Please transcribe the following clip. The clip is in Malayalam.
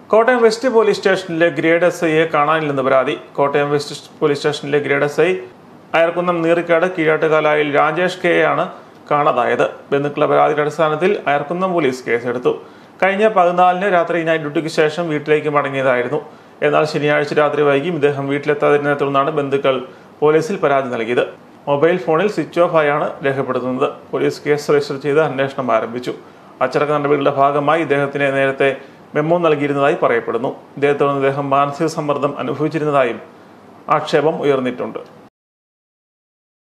കോട്ടയം വെസ്റ്റ് പോലീസ് സ്റ്റേഷനിലെ ഗ്രേഡ് SIയെ കാണാനില്ലെന്ന് പരാതി. കോട്ടയം വെസ്റ്റ് പോലീസ് സ്റ്റേഷനിലെ ഗ്രേഡ് SI അയർക്കുന്നം നീറിക്കാട് കീഴാട്ടുകാലായിൽ രാജേഷ് K യാണ് കാണാതായത്. ബന്ധുക്കളുടെ പരാതിയുടെ അടിസ്ഥാനത്തിൽ അയർക്കുന്നം പോലീസ് കേസെടുത്തു. കഴിഞ്ഞ 14-ന് രാത്രി നൈറ്റ് ഡ്യൂട്ടിക്ക് ശേഷം വീട്ടിലേക്ക് മടങ്ങിയതായിരുന്നു. എന്നാൽ ശനിയാഴ്ച രാത്രി വൈകി ഇദ്ദേഹം വീട്ടിലെത്താതിനെ തുടർന്നാണ് ബന്ധുക്കൾ പോലീസിൽ പരാതി നൽകിയത്. മൊബൈൽ ഫോണിൽ സ്വിച്ച് ഓഫ് ആയാണ് രേഖപ്പെടുത്തുന്നത്. പോലീസ് കേസ് രജിസ്റ്റർ ചെയ്ത് അന്വേഷണം ആരംഭിച്ചു. അച്ചടക്ക നടപടികളുടെ ഭാഗമായി ഇദ്ദേഹത്തിന് നേരത്തെ മെമ്മോ നൽകിയിരുന്നതായി പറയപ്പെടുന്നു. ഇദ്ദേഹത്തോട് ഇദ്ദേഹം മാനസിക സമ്മർദ്ദം അനുഭവിച്ചിരുന്നതായും ആക്ഷേപം ഉയർന്നിട്ടുണ്ട്.